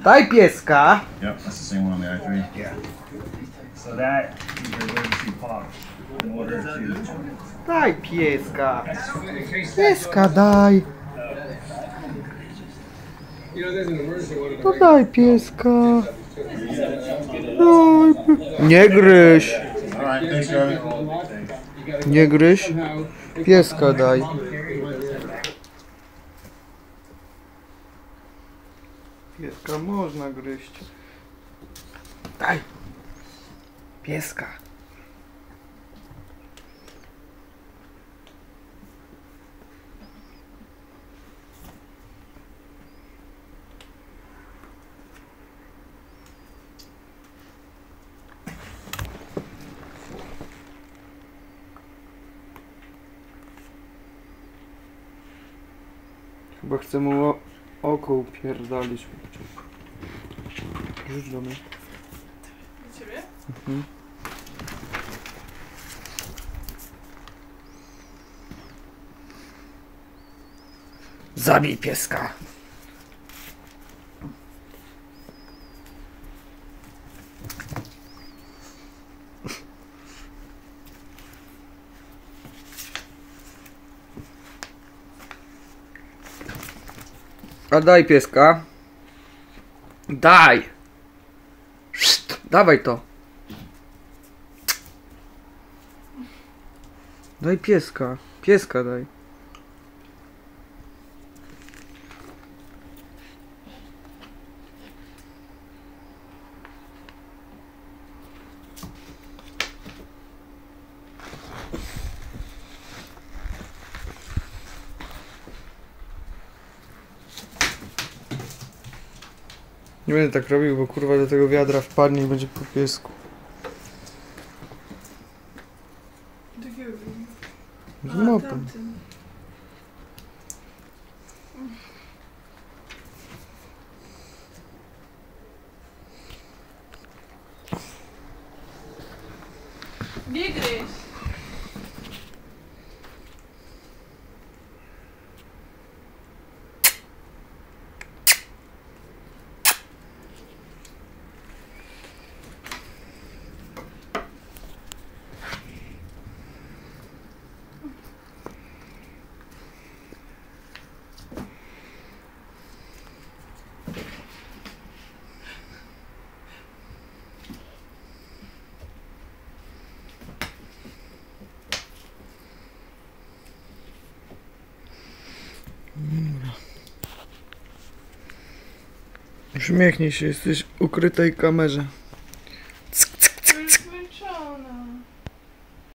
Daj pieska. Yep, that's the same one on the i3. Yeah. So that you're going to pop in order to. Daj pieska. Pieska daj. No daj pieska. Daj. Nie gryź. Alright, thanks, Gary. Nie gryź. Pieska daj. Pieska można gryźć. Daj. Pieska. Chyba chcę mu oko upierdolić. Rzuć do mnie. Do ciebie? Mhm. Zabij pieska. A daj pieska. Daj. Szt, dawaj to. Daj pieska. Pieska daj. Nie będę tak robił, bo kurwa do tego wiadra wpadnie i będzie po piesku. Takiego. Z mopem. Tamtym. Nie gryź. Uśmiechnij się, jesteś ukrytej kamerze. Już zmęczona.